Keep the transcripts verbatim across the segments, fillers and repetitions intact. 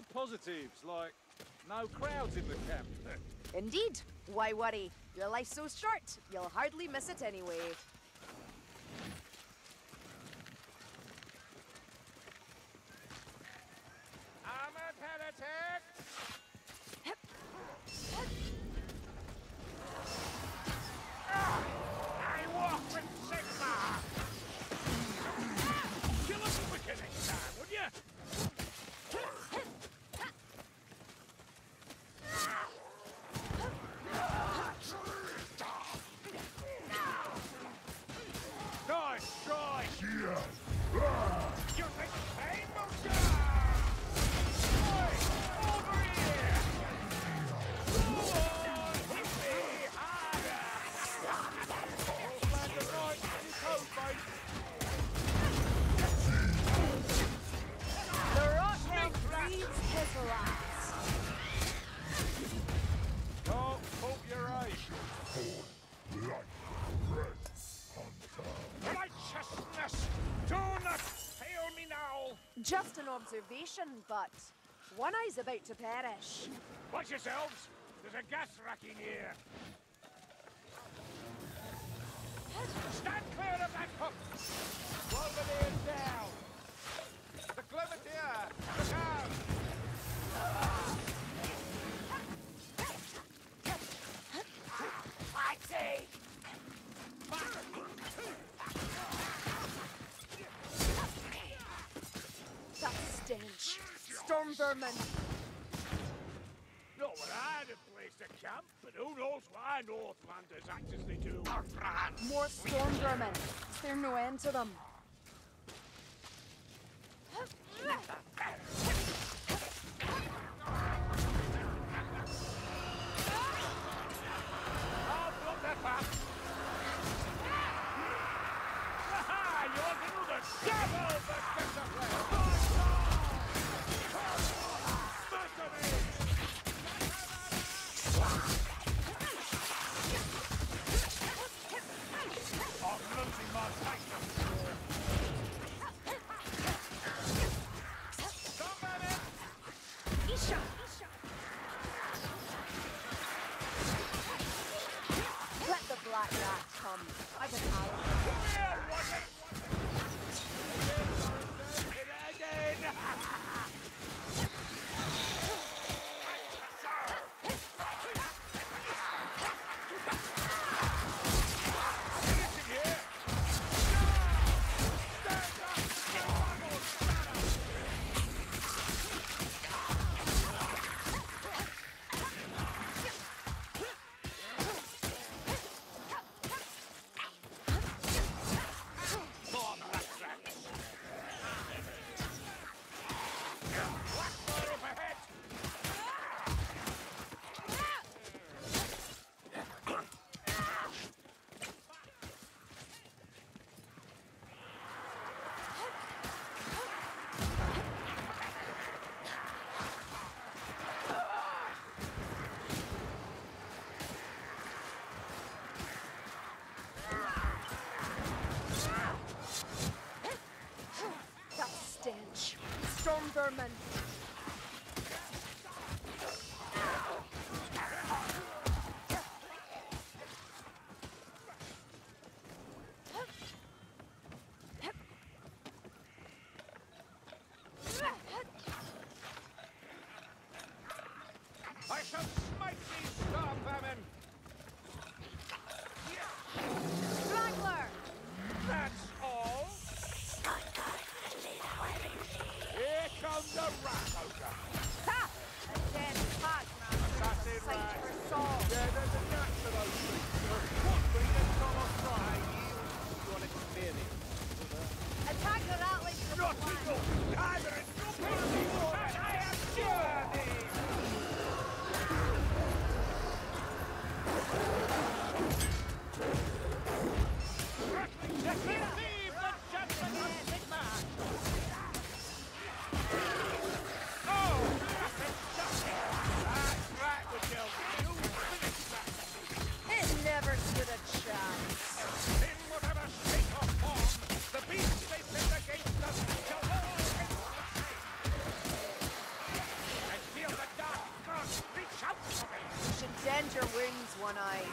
the positives, like no crowds in the camp? Indeed. Why worry? Your life's so short, you'll hardly miss it anyway. I'm a heretic! I walk with Sigma! Kill us quicker next time, would you? Nice try! You think pain will die? Oi! Over here! Go on! Hit me harder! All planned and right, any code, mate? The rock elf breeds Hippolats. Can't fault your age. Righteousness! Do not fail me now! Just an observation, but one eye's about to perish. Watch yourselves! There's a gas rack in here! Stand clear of that hook! Wolverine down! The Clementia! Look out! I see! That stench. Storm vermin. Not what I had a place to camp, but who knows why Northlanders act as they do. More storm vermin. Is there no end to them? I'll block that path! Aha! You want to do the devil that gets up there! I'm losing my patience! Somebody! Isha! Isha! Let the black rat come. I can handle it. Come here, Roger! Again! Stench. Storm vermin. I shall smite these storm vermin! Straggler! That's all! Here comes the Rathoga! Ha! A dead hot man. That's it, Sight right. for Saul. Yeah, there's a nut to those things. What bring them from Australia? You want to clear it? Attack the rattlers from the Not flank. enough! Either it's no penalty for it! I am journey! Receive the judgment of Sigma! Oh, that's justice! That's right, we kill you! Finish that! It never stood a chance. In whatever shape or form, the beast they send against us shall all wounds, One Eye.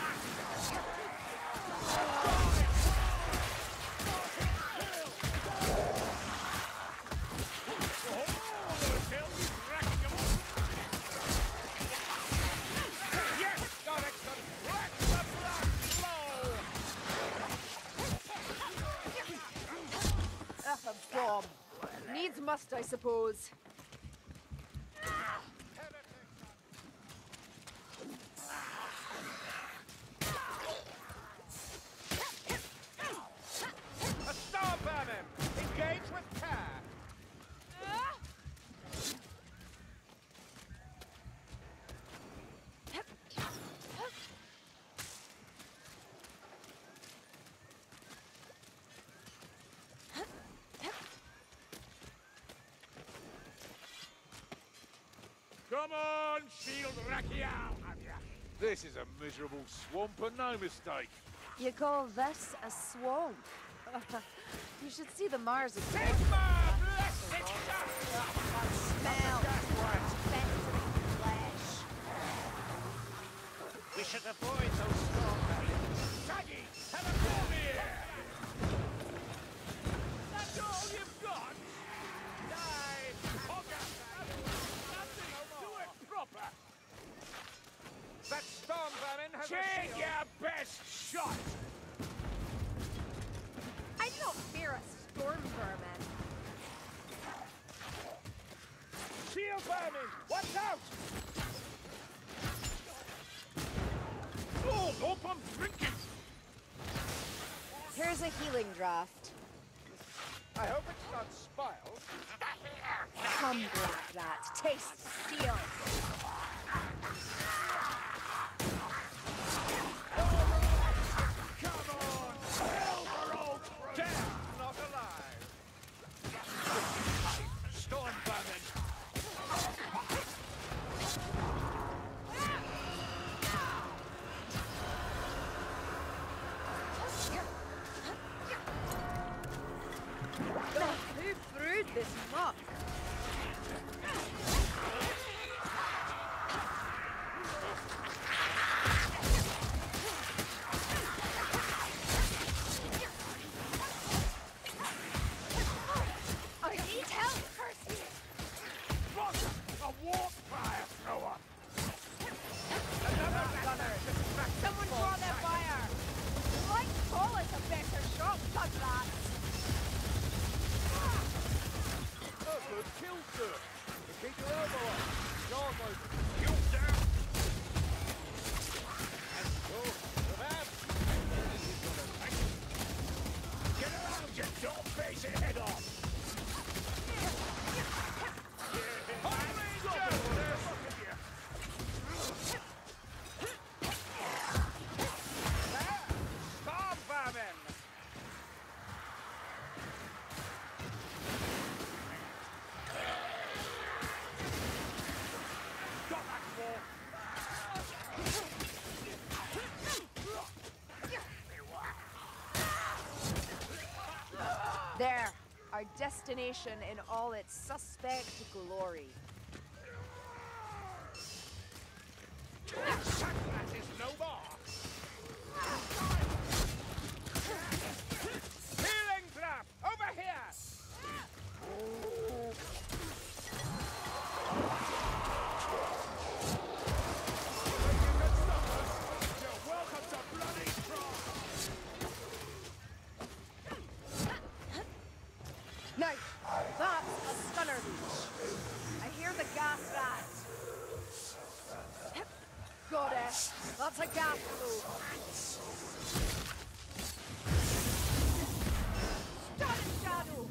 Ugh, a bomb. Needs must, I suppose. A star vermin! Engage with care! Come on, Shield Rakiao! This is a miserable swamp and no mistake. You call this a swamp? You should see the Mars of Sigma! Blessed smell. Flesh. We should avoid those storm barriers. Shaggy, have a go here! That's all you've got? Die! Hogger! Nothing! Do it proper! That storm vermin has Take a shield. your best shot! I do not fear a storm vermin. Shield vermin! Watch out! Oh, hope I'm drinking! Here's a healing draft. I hope it's not spoiled. Come, Black Rat. Taste steel. Come on! Silver Oak! Dead, not alive! Storm vermin! Who brewed this muck? I need help, Percy! What? A warp fire thrower! Another gunner! Someone draw their fire! Like call it a better shot, blood rats! Oh, good kill, sir! Keep your elbow up! Jaws open! You down! And go! Grab! Get around, you dog face and head off! Storm vermin! Got that war! There, our destination in all its suspect glory. That is no more! Healing trap! Over here! You're welcome to bloody cross! Now, that's a stunner leech. I hear the gas rat. Got it. That's a gas flow. Stun shadow.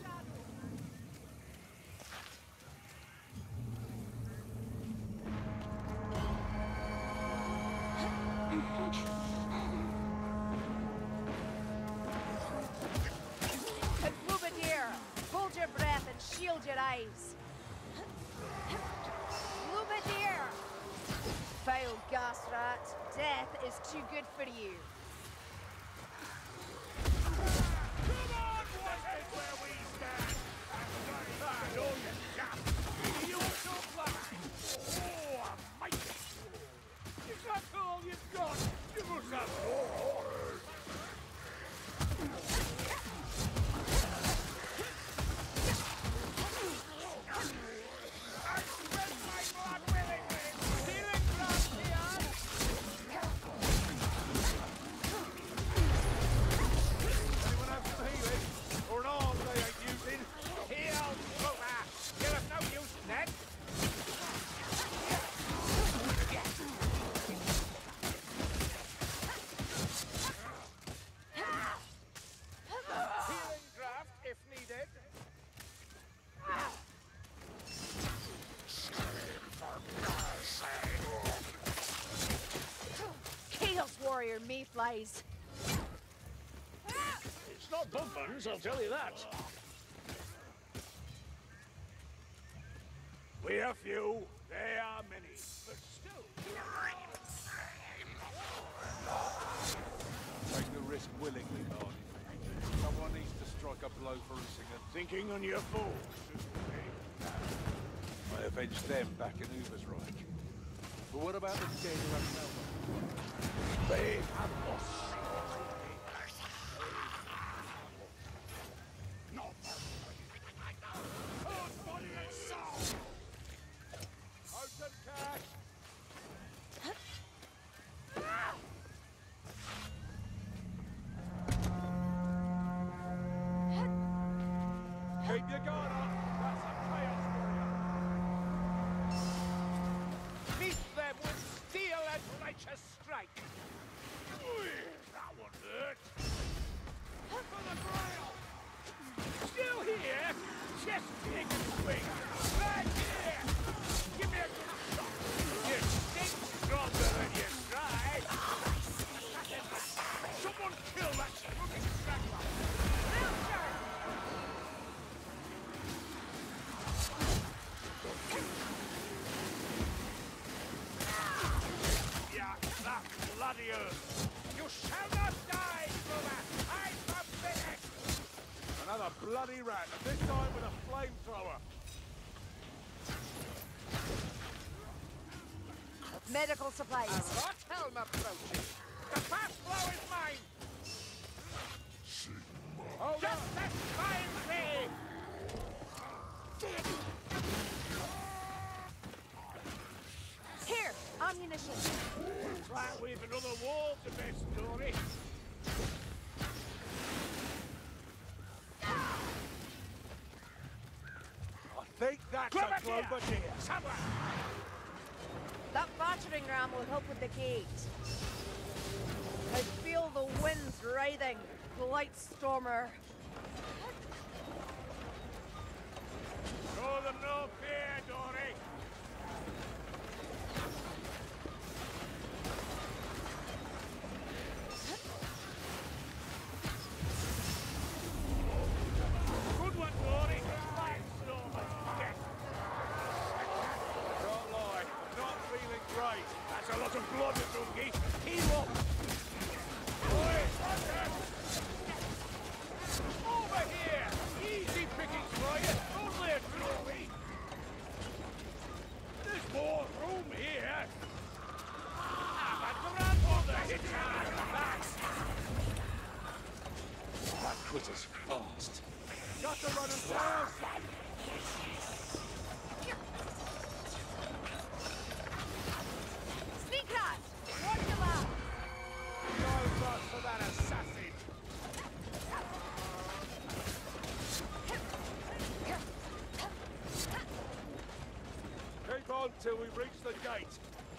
And Boubadir, hold your breath and shield your eyes. Boubadir! Foul gas rat, death is too good for you. Come on, boys! This is where we stand! I know you chap! You so fly! Oh, a mighty! Is that all their mayflies. It's not bug buns, I'll tell you that. We are few, they are many, but still. Take the risk willingly, Lord. Someone needs to strike a blow for Ursingen. Thinking on your foes, I avenged them back in Ubersreich. But what about the dead who have no they have lost. Open cash! Keep your guard up! That's a chaos warrior! Meet them with steel and righteous strike. That one hurt. For the Grail! Still here? Just take a swing. Right here! Give me a good shot. You stink stronger than you try. Someone kill that fucking straggler. Yeah, that bloody earth. You shall not die, brother. I forbid it. Another bloody rat, and this time with a flamethrower. Medical supplies. A rot helm approaching. The fast flow is mine. Hold Just on! as fine me. Here, ammunition. Try and weave another wall to this story. I think that's Grab a it here. Glober deer. Somewhere. That battering ram will help with the gate. I feel the winds writhing. Blightstormer. Show them no fear, Dory. Good one, Dory. Blightstormer. Yes. Can't lie, I'm not feeling great. That's a lot of blood, Zungi. Heal up. Oi, hunter! Over here! Easy pickings for you. Only a trophy. There's more room here. Ah, but grandmother hit back. That quitter's fast. Got to run as fast! Sneak rat! Watch your lap! No fuss for that assassin! Keep on till we reach the gate.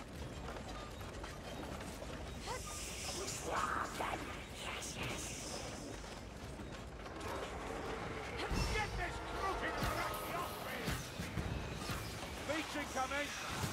Get this crooked rat off me. Beach incoming!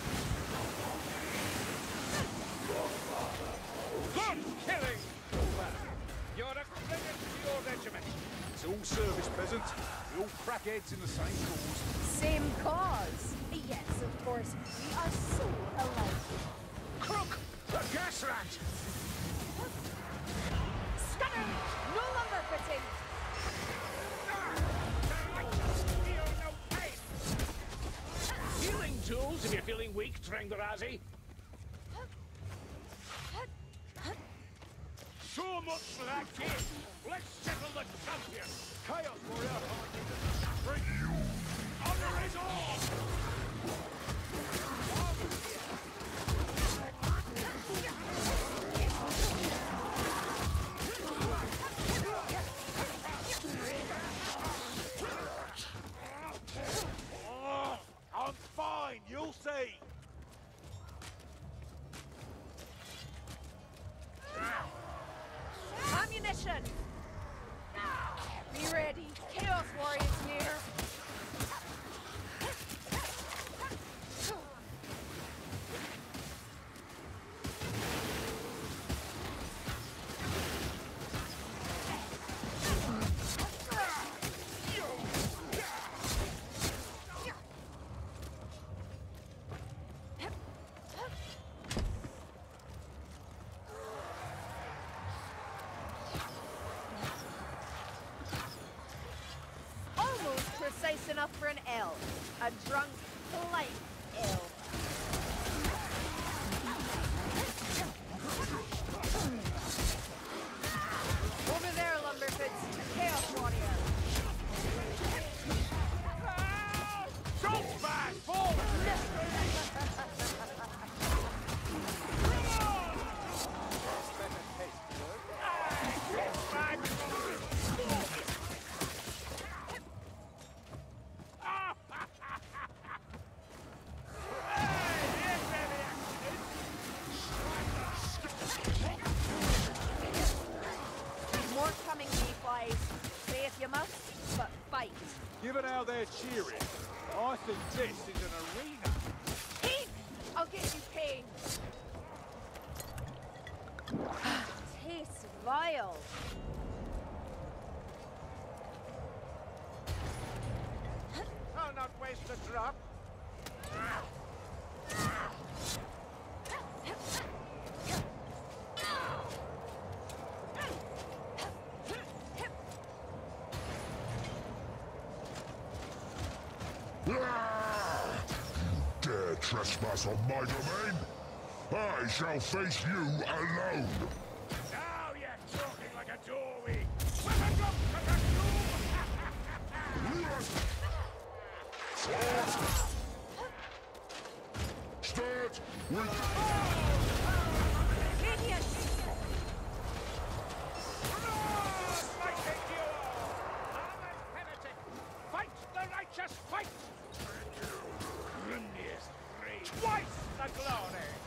Good killing! You're a credit to your regiment. It's all service, peasant. We're all crackheads in the same cause. Same cause. Yes, of course. We are so alike. Crook! The gas rat! Stunner! No longer fitting! Healing tools if you're feeling weak, Trengarazi. So much slack here. Let's settle the champion. Chaos warrior! Bring you! Honor is all! Oh, I'm fine, you'll see! Ammunition! Be ready. Chaos Warriors here. a drunk, polite elf. Over there, Lumberfoots, Chaos Warrior. Don't smash forward! More coming, Mayflies. Say if you must, but fight. Given how they're cheering, I think this is an arena. Pain! I'll get you pain. Tastes vile. I'll not waste a drop. Dare trespass on my domain? I shall face you alone! Now you're talking like a doorway. Weapons up, Kakakum! Start with... Genius! Fighting you! Armored heretic! Fight the righteous fight! Goodness gracious. Twice the glory!